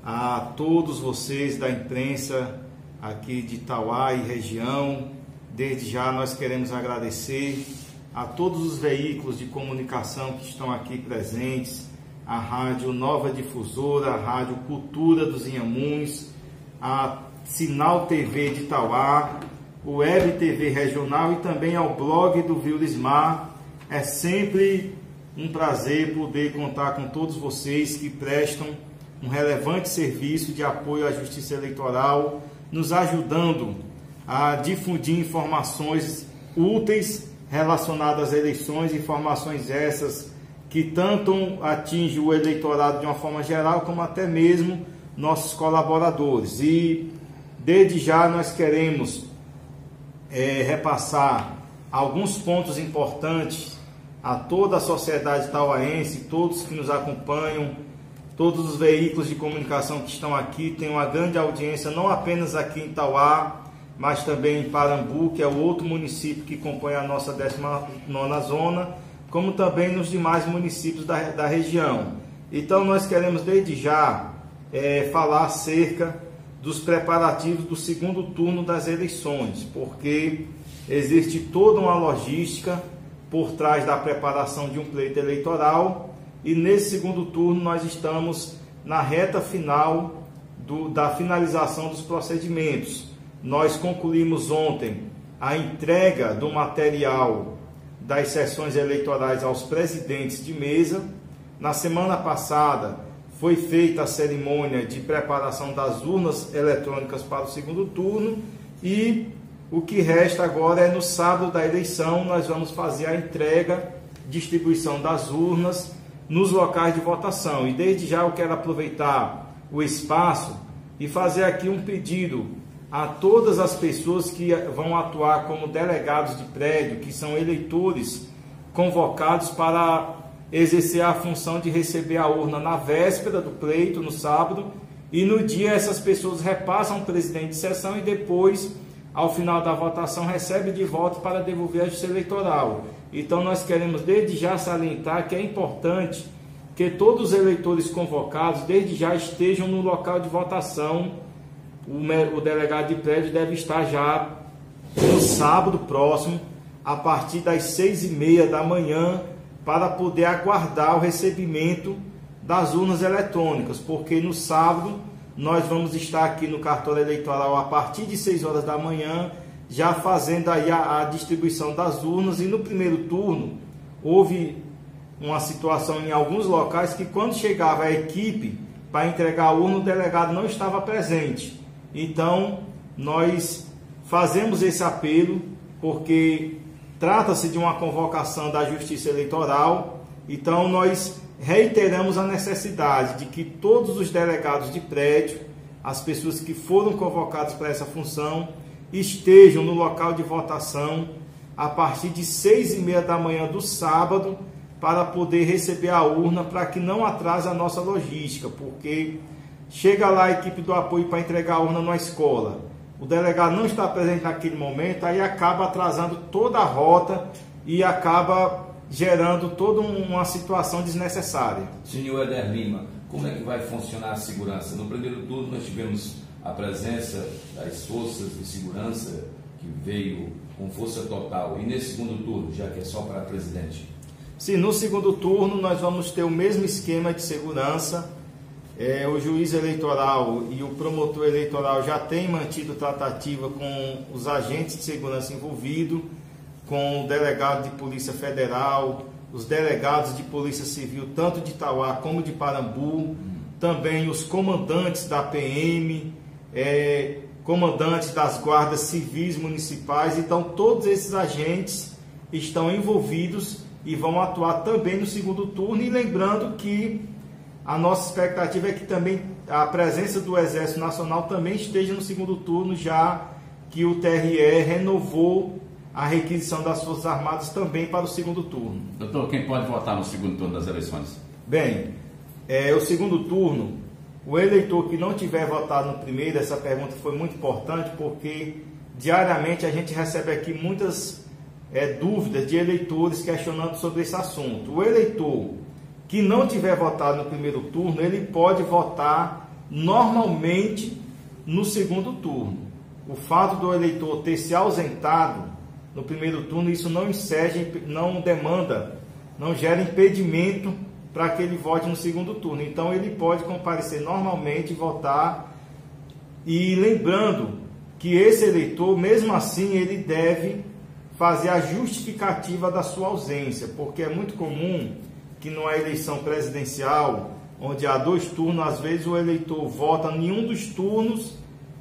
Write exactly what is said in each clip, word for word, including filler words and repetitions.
a todos vocês da imprensa aqui de Itauá e região. Desde já nós queremos agradecer a todos os veículos de comunicação que estão aqui presentes, a Rádio Nova Difusora, a Rádio Cultura dos Inhamuns, a Sinal T V de Itauá, o Web T V Regional e também ao blog do Viulismar. É sempre um prazer poder contar com todos vocês que prestam um relevante serviço de apoio à Justiça Eleitoral, nos ajudando a difundir informações úteis relacionadas às eleições, informações essas que tanto atingem o eleitorado de uma forma geral, como até mesmo nossos colaboradores. E desde já nós queremos é, repassar alguns pontos importantes a toda a sociedade itauaense, todos que nos acompanham, todos os veículos de comunicação que estão aqui. Tem uma grande audiência, não apenas aqui em Itauá, mas também em Parambu, que é o outro município que compõe a nossa décima nona zona, como também nos demais municípios da, da região. Então nós queremos desde já é, falar acerca dos preparativos do segundo turno das eleições, porque existe toda uma logística por trás da preparação de um pleito eleitoral, e nesse segundo turno nós estamos na reta final do, da finalização dos procedimentos. Nós concluímos ontem a entrega do material das sessões eleitorais aos presidentes de mesa. Na semana passada foi feita a cerimônia de preparação das urnas eletrônicas para o segundo turno, e o que resta agora é no sábado da eleição nós vamos fazer a entrega, distribuição das urnas nos locais de votação. E desde já eu quero aproveitar o espaço e fazer aqui um pedido a todas as pessoas que vão atuar como delegados de prédio, que são eleitores convocados para exercer a função de receber a urna na véspera do pleito, no sábado, e no dia essas pessoas repassam ao presidente de sessão e depois, ao final da votação, recebe de volta para devolver a Justiça Eleitoral. Então nós queremos desde já salientar que é importante que todos os eleitores convocados desde já estejam no local de votação. O, o delegado de prédio deve estar já no sábado próximo, a partir das seis e meia da manhã, para poder aguardar o recebimento das urnas eletrônicas, porque no sábado nós vamos estar aqui no cartório eleitoral a partir de seis horas da manhã, já fazendo aí a, a distribuição das urnas. E no primeiro turno houve uma situação em alguns locais que quando chegava a equipe para entregar a urna, o delegado não estava presente. Então nós fazemos esse apelo porque trata-se de uma convocação da Justiça Eleitoral. Então nós reiteramos a necessidade de que todos os delegados de prédio, as pessoas que foram convocadas para essa função, estejam no local de votação a partir de seis e meia da manhã do sábado, para poder receber a urna, para que não atrase a nossa logística, porque chega lá a equipe do apoio para entregar a urna na escola, o delegado não está presente naquele momento, aí acaba atrasando toda a rota e acaba gerando toda uma situação desnecessária. Senhor Éder Lima, como é que vai funcionar a segurança? No primeiro turno nós tivemos a presença das forças de segurança que veio com força total, e nesse segundo turno, já que é só para presidente? Sim, no segundo turno nós vamos ter o mesmo esquema de segurança. É, o juiz eleitoral e o promotor eleitoral já têm mantido tratativa com os agentes de segurança envolvidos, com o delegado de Polícia Federal, os delegados de Polícia Civil, tanto de Itauá como de Parambu, também os comandantes da P M, é, comandantes das guardas civis municipais. Então todos esses agentes estão envolvidos e vão atuar também no segundo turno. E lembrando que a nossa expectativa é que também a presença do Exército Nacional também esteja no segundo turno, já que o T R E renovou a requisição das Forças Armadas também para o segundo turno. Doutor, quem pode votar no segundo turno das eleições? Bem, é, o segundo turno, o eleitor que não tiver votado no primeiro, essa pergunta foi muito importante, porque diariamente a gente recebe aqui muitas é, dúvidas de eleitores questionando sobre esse assunto. O eleitor que não tiver votado no primeiro turno, ele pode votar normalmente no segundo turno. O fato do eleitor ter se ausentado no primeiro turno, isso não enseja, não demanda, não gera impedimento para que ele vote no segundo turno. Então ele pode comparecer normalmente e votar. E lembrando que esse eleitor, mesmo assim, ele deve fazer a justificativa da sua ausência, porque é muito comum que numa eleição presidencial, onde há dois turnos, às vezes o eleitor vota em um dos turnos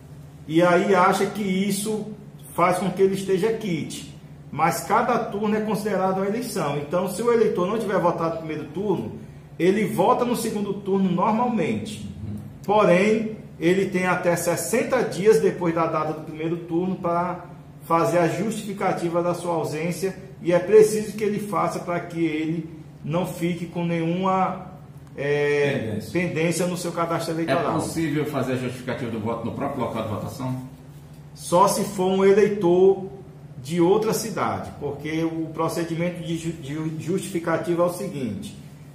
e aí acha que isso faz com que ele esteja quite. Mas cada turno é considerado uma eleição. Então, se o eleitor não tiver votado no primeiro turno, ele vota no segundo turno normalmente. Porém, ele tem até sessenta dias depois da data do primeiro turno para fazer a justificativa da sua ausência, e é preciso que ele faça para que ele não fique com nenhuma é, pendência. pendência no seu cadastro eleitoral. É possível fazer a justificativa do voto no próprio local de votação? Só se for um eleitor de outra cidade, porque o procedimento de justificativa é o seguinte: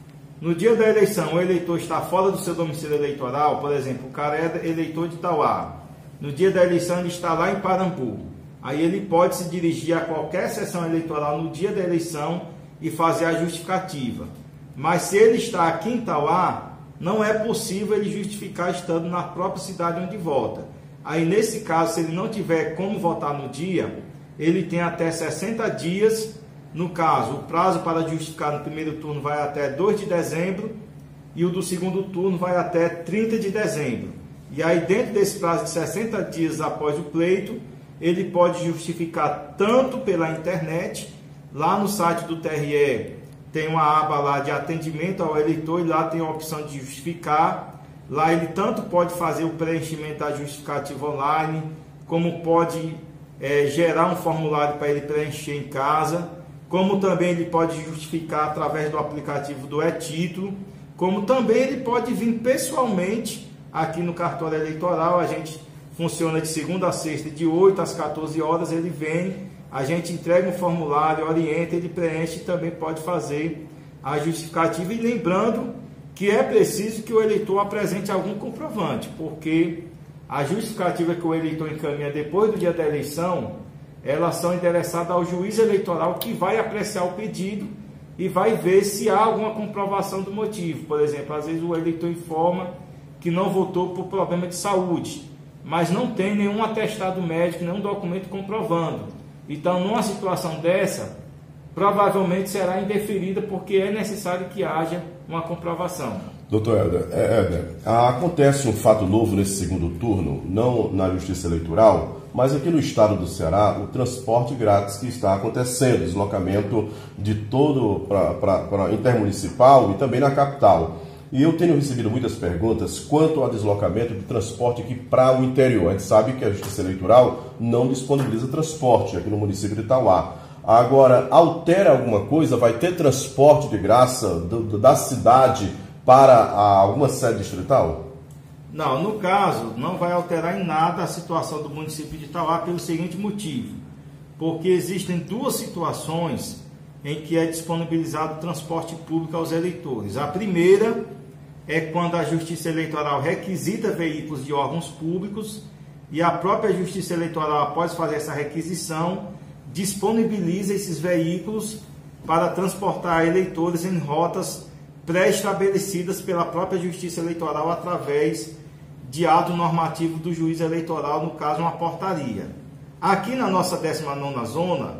no dia da eleição, o eleitor está fora do seu domicílio eleitoral, por exemplo, o cara é eleitor de Tauá, no dia da eleição ele está lá em Parambu, aí ele pode se dirigir a qualquer sessão eleitoral no dia da eleição e fazer a justificativa. Mas se ele está aqui em Tauá, não é possível ele justificar estando na própria cidade onde vota. Aí nesse caso, se ele não tiver como votar no dia, ele tem até sessenta dias. No caso, o prazo para justificar no primeiro turno vai até dois de dezembro e o do segundo turno vai até trinta de dezembro. E aí, dentro desse prazo de sessenta dias após o pleito, ele pode justificar tanto pela internet, lá no site do T R E tem uma aba lá de atendimento ao eleitor e lá tem a opção de justificar. Lá ele tanto pode fazer o preenchimento da justificativa online, como pode é, gerar um formulário para ele preencher em casa, como também ele pode justificar através do aplicativo do e-título, como também ele pode vir pessoalmente aqui no cartório eleitoral. A gente funciona de segunda a sexta, de oito às quatorze horas, ele vem, a gente entrega um formulário, orienta, ele preenche e também pode fazer a justificativa. E lembrando que é preciso que o eleitor apresente algum comprovante, porque a justificativa que o eleitor encaminha depois do dia da eleição, elas são endereçadas ao juiz eleitoral, que vai apreciar o pedido e vai ver se há alguma comprovação do motivo. Por exemplo, às vezes o eleitor informa que não votou por problema de saúde, mas não tem nenhum atestado médico, nenhum documento comprovando. Então, numa situação dessa, provavelmente será indeferida, porque é necessário que haja uma comprovação. Doutor Éder, Éder, acontece um fato novo nesse segundo turno, não na Justiça Eleitoral, mas aqui no estado do Ceará, o transporte grátis que está acontecendo, deslocamento de todo para intermunicipal e também na capital. E eu tenho recebido muitas perguntas quanto ao deslocamento de transporte aqui para o interior. A gente sabe que a Justiça Eleitoral não disponibiliza transporte aqui no município de Tauá. Agora, altera alguma coisa? Vai ter transporte de graça do, da cidade para a, alguma sede distrital? Não, no caso, não vai alterar em nada a situação do município de Tauá pelo seguinte motivo: porque existem duas situações em que é disponibilizado transporte público aos eleitores. A primeira é quando a Justiça Eleitoral requisita veículos de órgãos públicos e a própria Justiça Eleitoral, após fazer essa requisição, disponibiliza esses veículos para transportar eleitores em rotas pré-estabelecidas pela própria Justiça Eleitoral através de ato normativo do juiz eleitoral, no caso uma portaria. Aqui na nossa décima nona zona,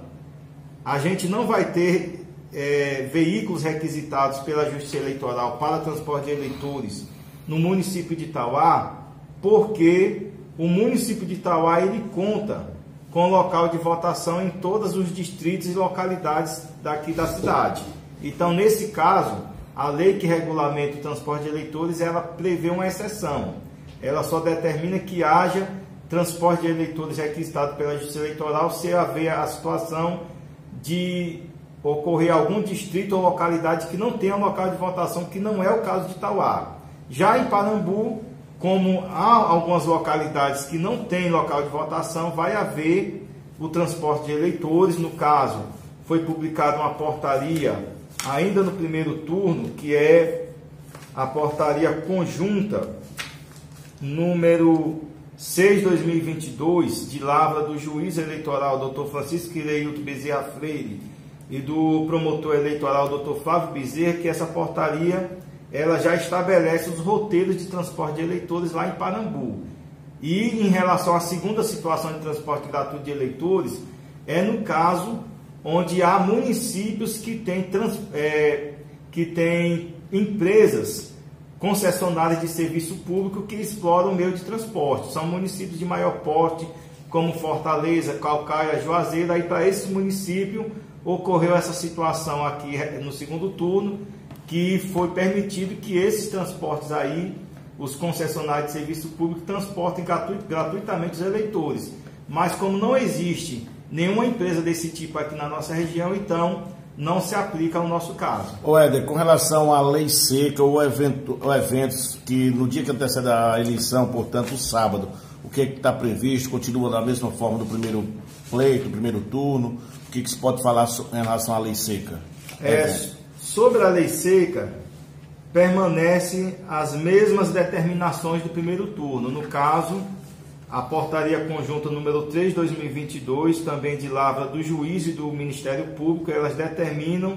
a gente não vai ter é, veículos requisitados pela Justiça Eleitoral para transporte de eleitores no município de Tauá, porque o município de Tauá ele conta com local de votação em todos os distritos e localidades daqui da cidade. Então, nesse caso, a lei que regulamenta o transporte de eleitores, ela prevê uma exceção. Ela só determina que haja transporte de eleitores requisitado pela Justiça Eleitoral se haver a situação de ocorrer algum distrito ou localidade que não tenha local de votação, que não é o caso de Tauá. Já em Parambu, como há algumas localidades que não têm local de votação, vai haver o transporte de eleitores. No caso, foi publicada uma portaria ainda no primeiro turno, que é a portaria conjunta número seis de dois mil e vinte e dois, de lavra do juiz eleitoral doutor Francisco Ireilton Bezerra Freire e do promotor eleitoral doutor Flávio Bezerra, que essa portaria ela já estabelece os roteiros de transporte de eleitores lá em Parambu. E em relação à segunda situação de transporte gratuito de eleitores, é no caso onde há municípios que têm, trans, é, que têm empresas concessionárias de serviço público que exploram o meio de transporte. São municípios de maior porte, como Fortaleza, Calcaia, Juazeiro. Aí para esse município ocorreu essa situação aqui no segundo turno, que foi permitido que esses transportes aí, os concessionários de serviço público, transportem gratuit, gratuitamente os eleitores. Mas como não existe nenhuma empresa desse tipo aqui na nossa região, então não se aplica ao nosso caso. Ô Éder, com relação à lei seca ou, evento, ou eventos que no dia que antecede a eleição, portanto o sábado, o que está previsto? Continua da mesma forma do primeiro pleito, do primeiro turno? O que, que se pode falar em relação à lei seca? É, sobre a lei seca, permanecem as mesmas determinações do primeiro turno. No caso, a portaria conjunta número três de dois mil e vinte e dois, também de lavra do juiz e do Ministério Público, elas determinam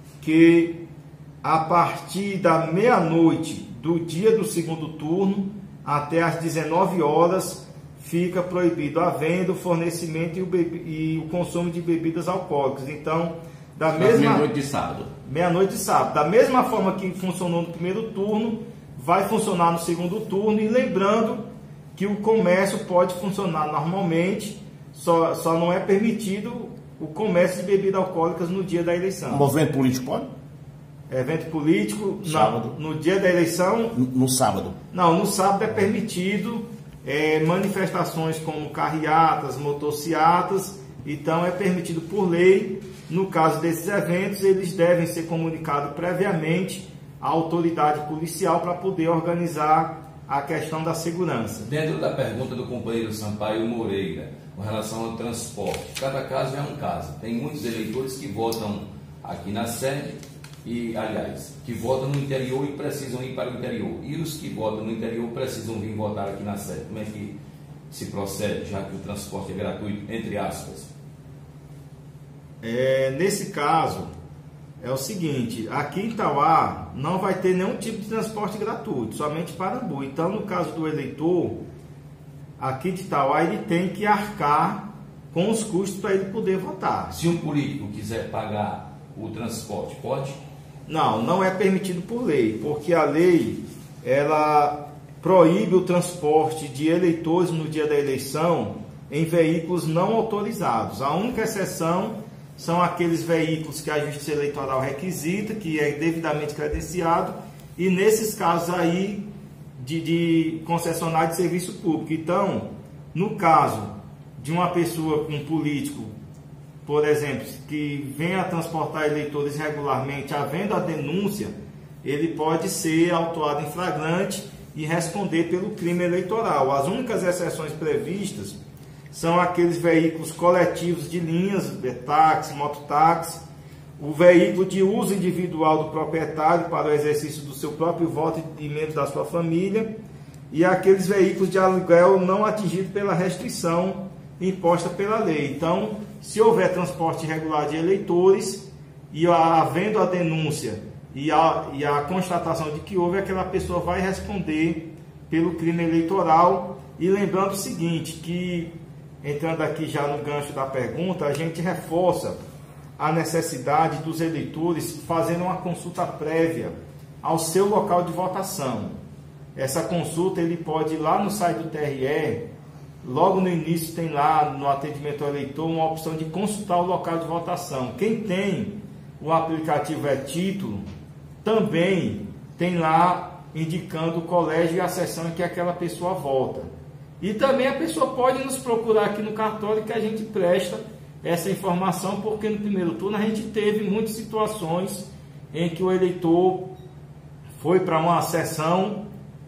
que a partir da meia-noite do dia do segundo turno até às dezenove horas fica proibido a venda, o fornecimento e o, bebi- e o consumo de bebidas alcoólicas. Então, da mesma meia-noite de sábado. Meia-noite de sábado. Da mesma forma que funcionou no primeiro turno, vai funcionar no segundo turno, e lembrando que o comércio pode funcionar normalmente, só, só não é permitido o comércio de bebidas alcoólicas no dia da eleição. O movimento político pode? Evento político, Sábado. não, no dia da eleição... No, no sábado? Não, no sábado é permitido é, manifestações como carreatas, motociatas, então é permitido por lei. No caso desses eventos, eles devem ser comunicados previamente à autoridade policial para poder organizar a questão da segurança. Dentro da pergunta do companheiro Sampaio Moreira, com relação ao transporte, cada caso é um caso. Tem muitos eleitores que votam aqui na sede, e, aliás, que votam no interior e precisam ir para o interior. E os que votam no interior precisam vir votar aqui na sede. Como é que se procede, já que o transporte é gratuito, entre aspas? É, nesse caso, é o seguinte, aqui em Tauá não vai ter nenhum tipo de transporte gratuito, somente Parambu. Então, no caso do eleitor, aqui de Tauá, ele tem que arcar com os custos para ele poder votar. Se um político quiser pagar o transporte, pode? Não, não é permitido por lei, porque a lei, ela proíbe o transporte de eleitores no dia da eleição em veículos não autorizados. A única exceção são aqueles veículos que a Justiça Eleitoral requisita, que é devidamente credenciado, e nesses casos aí de, de concessionário de serviço público. Então, no caso de uma pessoa, um político, por exemplo, que venha a transportar eleitores irregularmente, havendo a denúncia, ele pode ser autuado em flagrante e responder pelo crime eleitoral. As únicas exceções previstas são aqueles veículos coletivos de linhas, táxi, mototáxi, o veículo de uso individual do proprietário para o exercício do seu próprio voto e de membros da sua família, e aqueles veículos de aluguel não atingidos pela restrição imposta pela lei. Então, se houver transporte irregular de eleitores e havendo a denúncia e a, e a constatação de que houve, aquela pessoa vai responder pelo crime eleitoral. E lembrando o seguinte, que entrando aqui já no gancho da pergunta, a gente reforça a necessidade dos eleitores fazerem uma consulta prévia ao seu local de votação. Essa consulta ele pode ir lá no site do T R E, logo no início tem lá no atendimento ao eleitor uma opção de consultar o local de votação. Quem tem o aplicativo e-Título também tem lá indicando o colégio e a seção em que aquela pessoa vota. E também a pessoa pode nos procurar aqui no cartório que a gente presta essa informação, porque no primeiro turno a gente teve muitas situações em que o eleitor foi para uma seção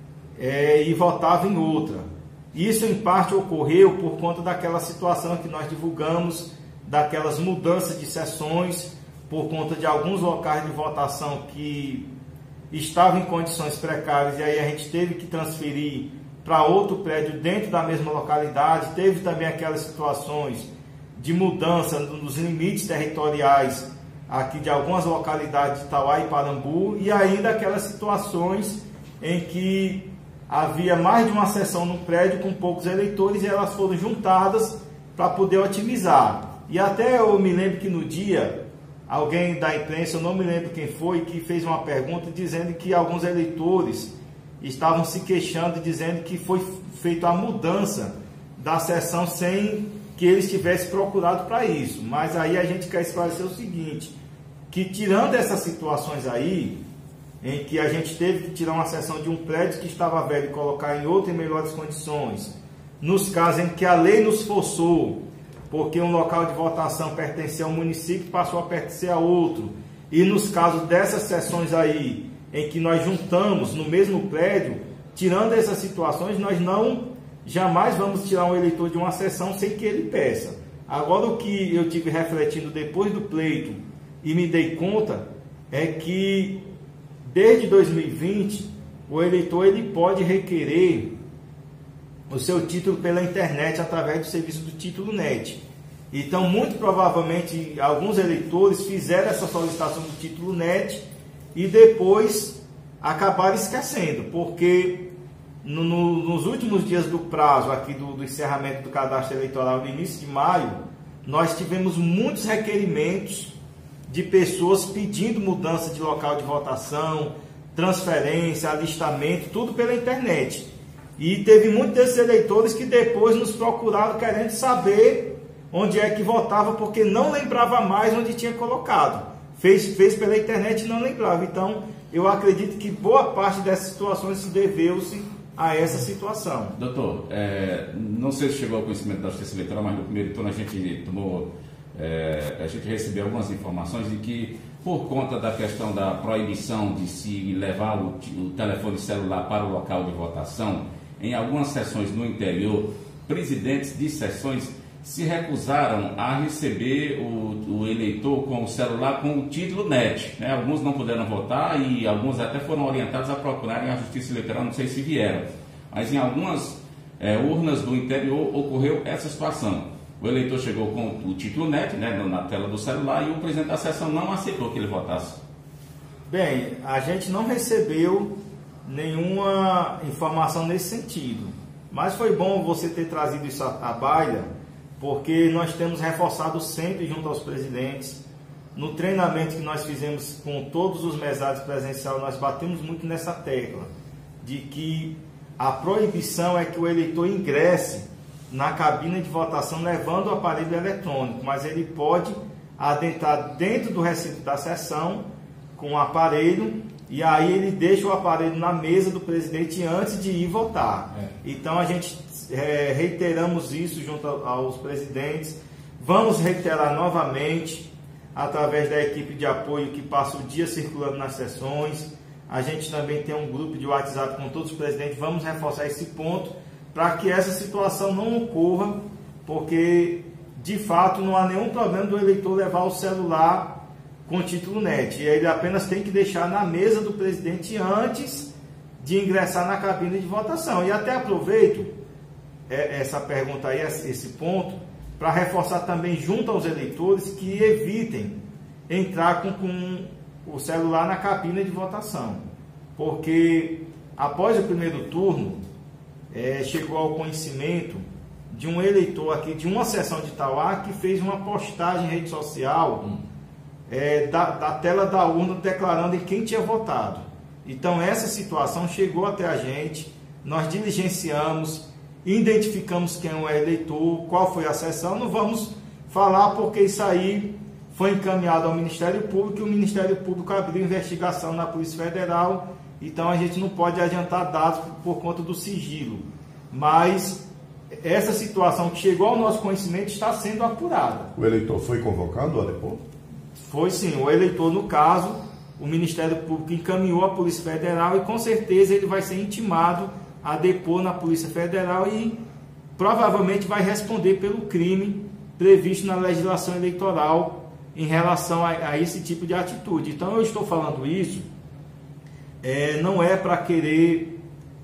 é, e votava em outra. Isso em parte ocorreu por conta daquela situação que nós divulgamos, daquelas mudanças de sessões, por conta de alguns locais de votação que estavam em condições precárias, e aí a gente teve que transferir para outro prédio dentro da mesma localidade. Teve também aquelas situações de mudança nos limites territoriais aqui de algumas localidades de Itauá e Parambu, e ainda aquelas situações em que havia mais de uma seção no prédio com poucos eleitores e elas foram juntadas para poder otimizar. E até eu me lembro que no dia, alguém da imprensa, eu não me lembro quem foi, que fez uma pergunta dizendo que alguns eleitores estavam se queixando, dizendo que foi feita a mudança da seção sem que eles tivessem procurado para isso. Mas aí a gente quer esclarecer o seguinte, que tirando essas situações aí, em que a gente teve que tirar uma seção de um prédio que estava velho e colocar em outra em melhores condições, nos casos em que a lei nos forçou, porque um local de votação pertencia a um município, passou a pertencer a outro, e nos casos dessas seções aí, em que nós juntamos no mesmo prédio, tirando essas situações, nós não, jamais vamos tirar um eleitor de uma seção sem que ele peça. Agora, o que eu tive refletindo depois do pleito e me dei conta, é que desde dois mil e vinte, o eleitor ele pode requerer o seu título pela internet através do serviço do Título Net. Então, muito provavelmente, alguns eleitores fizeram essa solicitação do Título Net e depois acabaram esquecendo, porque no, no, nos últimos dias do prazo aqui do, do encerramento do cadastro eleitoral, no início de maio, nós tivemos muitos requerimentos de pessoas pedindo mudança de local de votação, transferência, alistamento, tudo pela internet. E teve muitos desses eleitores que depois nos procuraram querendo saber onde é que votava, porque não lembrava mais onde tinha colocado. Fez, fez pela internet e não lembrava. Então, eu acredito que boa parte dessas situações se deveu-se a essa situação. Doutor, é, não sei se chegou ao conhecimento da Justiça Eleitoral, mas no primeiro turno a gente tomou... É, a gente recebeu algumas informações de que, por conta da questão da proibição de se levar o, o telefone celular para o local de votação, em algumas sessões no interior, presidentes de sessões se recusaram a receber o, o eleitor com o celular com o título net. Né? Alguns não puderam votar e alguns até foram orientados a procurarem a Justiça Eleitoral, não sei se vieram. Mas em algumas é, urnas do interior ocorreu essa situação. O eleitor chegou com o título net, né, na tela do celular, e o presidente da sessão não aceitou que ele votasse. Bem, a gente não recebeu nenhuma informação nesse sentido. Mas foi bom você ter trazido isso à baila, porque nós temos reforçado sempre junto aos presidentes. No treinamento que nós fizemos com todos os mesários presenciais, nós batemos muito nessa tecla, de que a proibição é que o eleitor ingresse na cabine de votação levando o aparelho eletrônico, mas ele pode adentrar dentro do recinto da sessão com o aparelho e aí ele deixa o aparelho na mesa do presidente antes de ir votar. É. Então a gente é, reiteramos isso junto aos presidentes, vamos reiterar novamente através da equipe de apoio que passa o dia circulando nas sessões. A gente também tem um grupo de WhatsApp com todos os presidentes, vamos reforçar esse ponto para que essa situação não ocorra, porque de fato não há nenhum problema do eleitor levar o celular com título net. E ele apenas tem que deixar na mesa do presidente antes de ingressar na cabine de votação. E até aproveito essa pergunta aí, esse ponto, para reforçar também junto aos eleitores que evitem entrar com, com o celular na cabine de votação. Porque após o primeiro turno, É, chegou ao conhecimento de um eleitor aqui, de uma seção de Itauá, que fez uma postagem em rede social hum. é, da, da tela da urna declarando em quem tinha votado. Então essa situação chegou até a gente, nós diligenciamos, identificamos quem é o eleitor, qual foi a sessão, não vamos falar porque isso aí foi encaminhado ao Ministério Público e o Ministério Público abriu investigação na Polícia Federal. Então a gente não pode adiantar dados por conta do sigilo, mas essa situação que chegou ao nosso conhecimento está sendo apurada. O eleitor foi convocado a depor? Foi sim, o eleitor no caso, o Ministério Público encaminhou à Polícia Federal e com certeza ele vai ser intimado a depor na Polícia Federal e provavelmente vai responder pelo crime previsto na legislação eleitoral em relação a, a esse tipo de atitude. Então eu estou falando isso É, não é para querer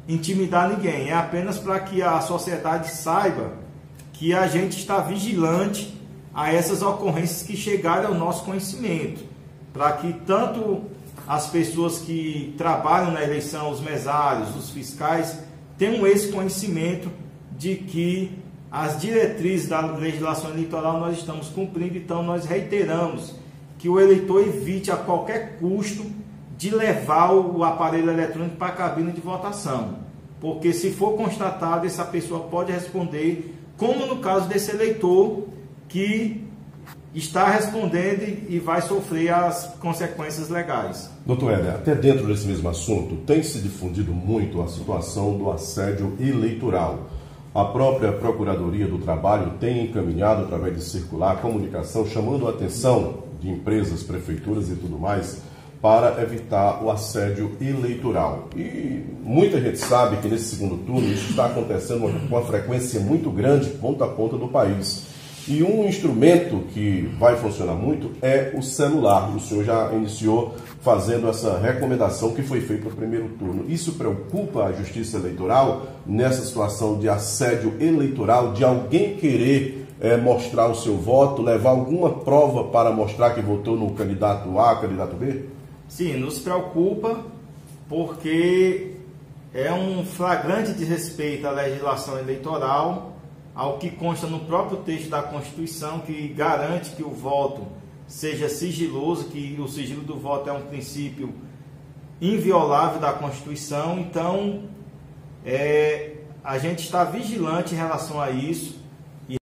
intimidar ninguém, é apenas para que a sociedade saiba que a gente está vigilante a essas ocorrências que chegarem ao nosso conhecimento, para que tanto as pessoas que trabalham na eleição, os mesários, os fiscais, tenham esse conhecimento de que as diretrizes da legislação eleitoral nós estamos cumprindo. Então nós reiteramos que o eleitor evite a qualquer custo de levar o aparelho eletrônico para a cabine de votação, porque se for constatado, essa pessoa pode responder, como no caso desse eleitor que está respondendo e vai sofrer as consequências legais. Doutor Éder, até dentro desse mesmo assunto, tem se difundido muito a situação do assédio eleitoral. A própria Procuradoria do Trabalho tem encaminhado, através de circular, comunicação, chamando a atenção de empresas, prefeituras e tudo mais, para evitar o assédio eleitoral. E muita gente sabe que nesse segundo turno isso está acontecendo com uma frequência muito grande, ponta a ponta do país. E um instrumento que vai funcionar muito é o celular. O senhor já iniciou fazendo essa recomendação que foi feita no primeiro turno. Isso preocupa a Justiça Eleitoral nessa situação de assédio eleitoral, de alguém querer é, mostrar o seu voto, levar alguma prova para mostrar que votou no candidato A, candidato B? Sim, nos preocupa, porque é um flagrante desrespeito à legislação eleitoral, ao que consta no próprio texto da Constituição, que garante que o voto seja sigiloso, que o sigilo do voto é um princípio inviolável da Constituição. Então, é, a gente está vigilante em relação a isso.